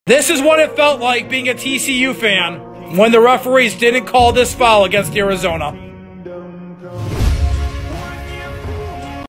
This is what it felt like being a TCU fan when the referees didn't call this foul against Arizona.